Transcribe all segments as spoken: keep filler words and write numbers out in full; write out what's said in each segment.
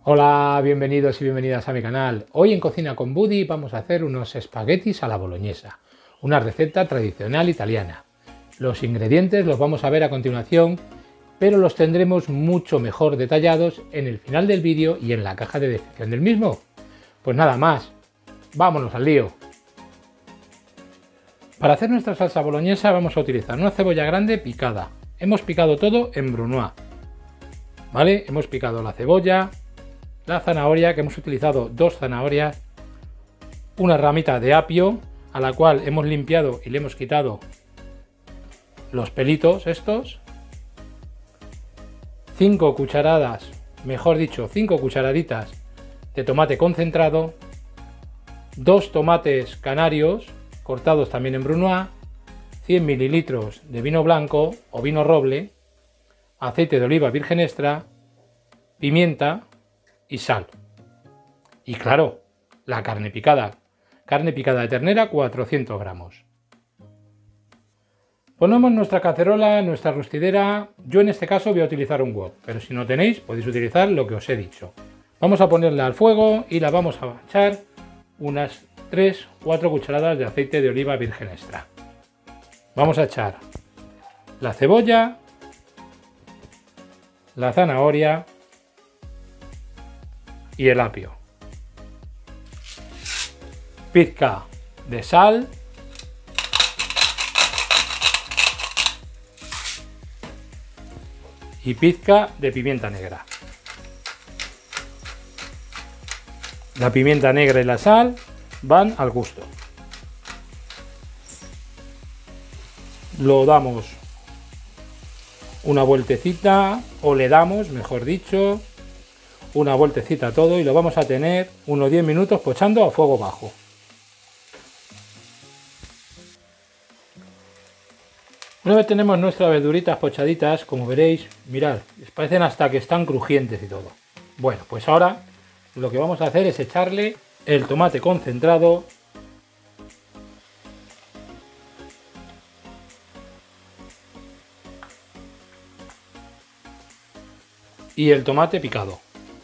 Hola, bienvenidos y bienvenidas a mi canal. Hoy en Cocina con Buddy vamos a hacer unos espaguetis a la boloñesa, una receta tradicional italiana. Los ingredientes los vamos a ver a continuación, pero los tendremos mucho mejor detallados en el final del vídeo y en la caja de descripción del mismo. Pues nada más, vámonos al lío. Para hacer nuestra salsa boloñesa vamos a utilizar una cebolla grande picada. Hemos picado todo en brunoise, ¿vale? Hemos picado la cebolla, la zanahoria, que hemos utilizado dos zanahorias, una ramita de apio a la cual hemos limpiado y le hemos quitado los pelitos estos, cinco cucharadas, mejor dicho, cinco cucharaditas de tomate concentrado, dos tomates canarios cortados también en brunoise, cien mililitros de vino blanco o vino roble, aceite de oliva virgen extra, pimienta y sal. Y claro, la carne picada. Carne picada de ternera, cuatrocientos gramos. Ponemos nuestra cacerola, nuestra rostidera. Yo en este caso voy a utilizar un wok, pero si no tenéis podéis utilizar lo que os he dicho. Vamos a ponerla al fuego y la vamos a echar unas tres cuatro cucharadas de aceite de oliva virgen extra. Vamos a echar la cebolla, la zanahoria y el apio, pizca de sal y pizca de pimienta negra. La pimienta negra y la sal van al gusto. Lo damos una vueltecita, o le damos, mejor dicho, una vueltecita a todo y lo vamos a tener unos diez minutos pochando a fuego bajo. Una vez tenemos nuestras verduritas pochaditas, como veréis, mirad, les parecen hasta que están crujientes y todo. Bueno, pues ahora lo que vamos a hacer es echarle el tomate concentrado y el tomate picado.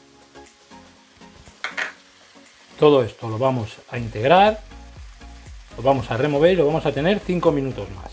Todo esto lo vamos a integrar, lo vamos a remover y lo vamos a tener cinco minutos más.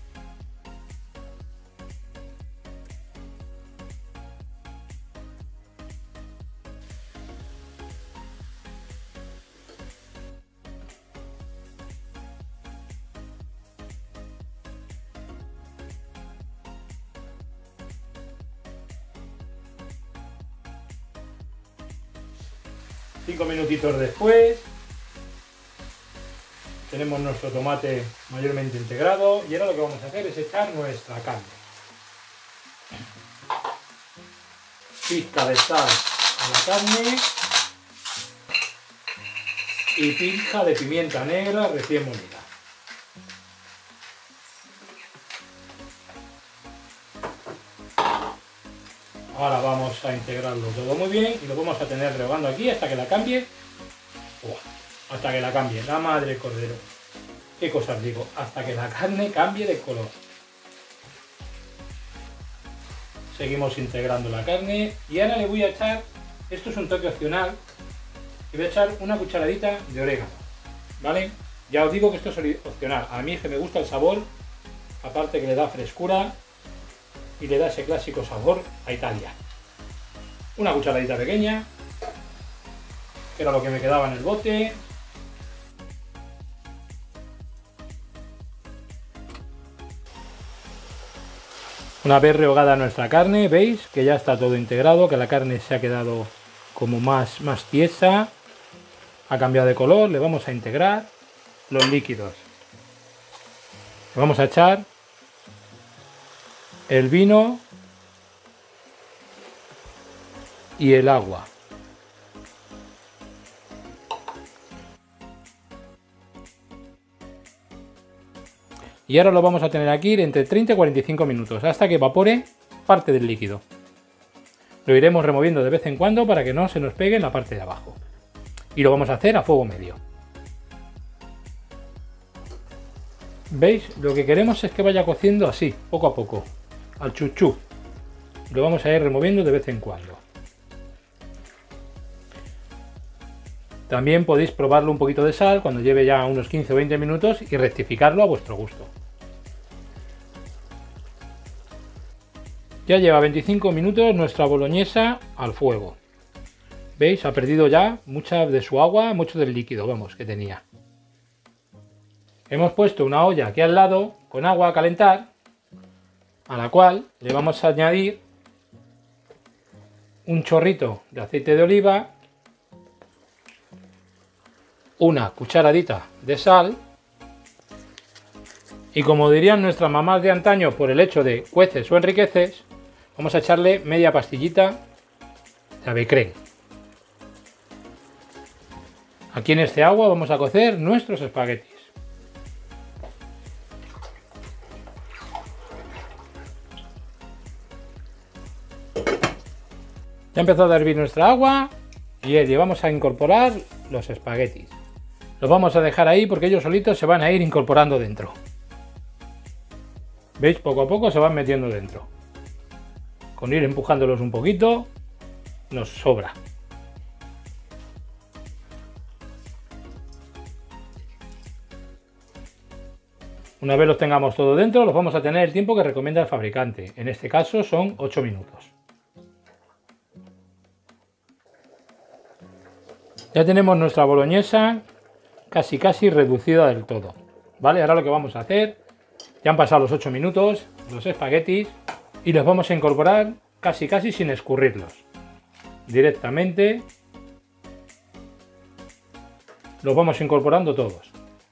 Cinco minutitos después tenemos nuestro tomate mayormente integrado y ahora lo que vamos a hacer es echar nuestra carne. Pizca de sal a la carne y pizca de pimienta negra recién molida. Ahora vamos a integrarlo todo muy bien y lo vamos a tener rehogando aquí hasta que la cambie. ¡Oh! Hasta que la cambie, la madre cordero. ¿Qué cosas digo? Hasta que la carne cambie de color. Seguimos integrando la carne y ahora le voy a echar, esto es un toque opcional, le voy a echar una cucharadita de orégano, ¿vale? Ya os digo que esto es opcional, a mí es que me gusta el sabor, aparte que le da frescura y le da ese clásico sabor a Italia. Una cucharadita pequeña, que era lo que me quedaba en el bote. Una vez rehogada nuestra carne, veis que ya está todo integrado, que la carne se ha quedado como más, más tiesa, ha cambiado de color. Le vamos a integrar los líquidos. Le vamos a echar el vino y el agua. Y ahora lo vamos a tener aquí entre treinta y cuarenta y cinco minutos hasta que evapore parte del líquido. Lo iremos removiendo de vez en cuando para que no se nos pegue en la parte de abajo. Y lo vamos a hacer a fuego medio. ¿Veis? Lo que queremos es que vaya cociendo así, poco a poco, al chuchú. Lo vamos a ir removiendo de vez en cuando. También podéis probarlo un poquito de sal cuando lleve ya unos quince o veinte minutos y rectificarlo a vuestro gusto. Ya lleva veinticinco minutos nuestra boloñesa al fuego. ¿Veis? Ha perdido ya mucha de su agua, mucho del líquido, vamos, que tenía. Hemos puesto una olla aquí al lado con agua a calentar, a la cual le vamos a añadir un chorrito de aceite de oliva, una cucharadita de sal y, como dirían nuestras mamás de antaño, por el hecho de cueces o enriqueces, vamos a echarle media pastillita de avecrén. Aquí en este agua vamos a cocer nuestros espaguetis. Ya ha empezado a hervir nuestra agua y allí vamos a incorporar los espaguetis. Los vamos a dejar ahí porque ellos solitos se van a ir incorporando dentro. ¿Veis? Poco a poco se van metiendo dentro. Con ir empujándolos un poquito nos sobra. Una vez los tengamos todo dentro, los vamos a tener el tiempo que recomienda el fabricante. En este caso son ocho minutos. Ya tenemos nuestra boloñesa casi casi reducida del todo. ¿Vale? Ahora lo que vamos a hacer, ya han pasado los ocho minutos, los espaguetis, y los vamos a incorporar casi casi sin escurrirlos. Directamente los vamos incorporando todos.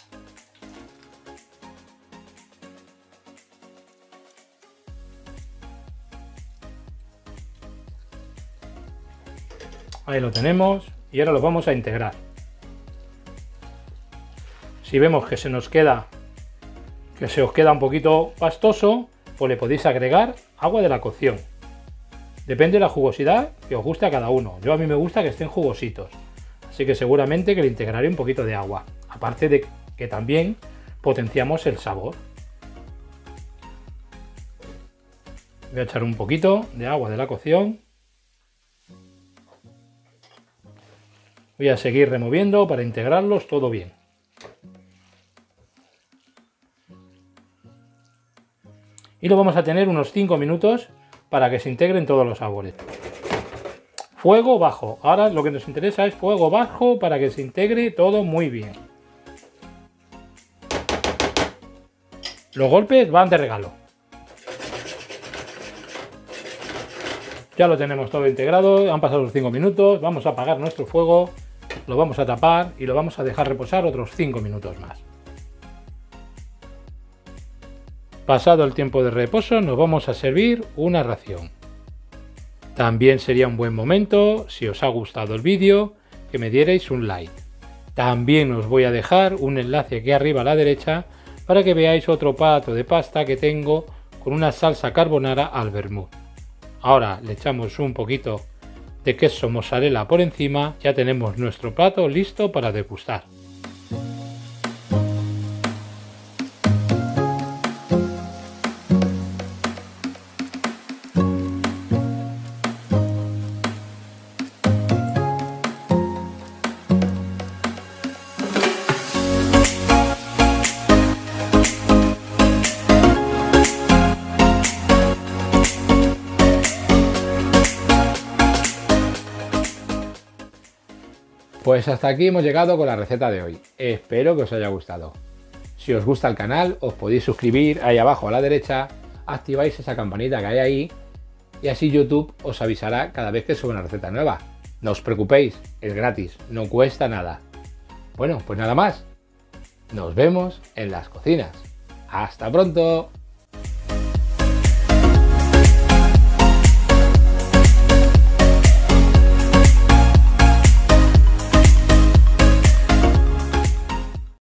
Ahí lo tenemos y ahora los vamos a integrar. Si vemos que se nos queda que se os queda un poquito pastoso, pues le podéis agregar agua de la cocción. Depende de la jugosidad que os guste a cada uno. Yo a mí me gusta que estén jugositos, así que seguramente que le integraré un poquito de agua, aparte de que también potenciamos el sabor. Voy a echar un poquito de agua de la cocción. Voy a seguir removiendo para integrarlos todo bien. Y lo vamos a tener unos cinco minutos para que se integren todos los sabores. Fuego bajo. Ahora lo que nos interesa es fuego bajo para que se integre todo muy bien. Los golpes van de regalo. Ya lo tenemos todo integrado, han pasado los cinco minutos, vamos a apagar nuestro fuego, lo vamos a tapar y lo vamos a dejar reposar otros cinco minutos más. Pasado el tiempo de reposo nos vamos a servir una ración. También sería un buen momento, si os ha gustado el vídeo, que me dierais un like. También os voy a dejar un enlace aquí arriba a la derecha para que veáis otro plato de pasta que tengo con una salsa carbonara al vermut. Ahora le echamos un poquito de queso mozzarella por encima, ya tenemos nuestro plato listo para degustar. Pues hasta aquí hemos llegado con la receta de hoy. Espero que os haya gustado. Si os gusta el canal, os podéis suscribir ahí abajo a la derecha, activáis esa campanita que hay ahí y así YouTube os avisará cada vez que suba una receta nueva. No os preocupéis, es gratis, no cuesta nada. Bueno, pues nada más. Nos vemos en las cocinas. ¡Hasta pronto!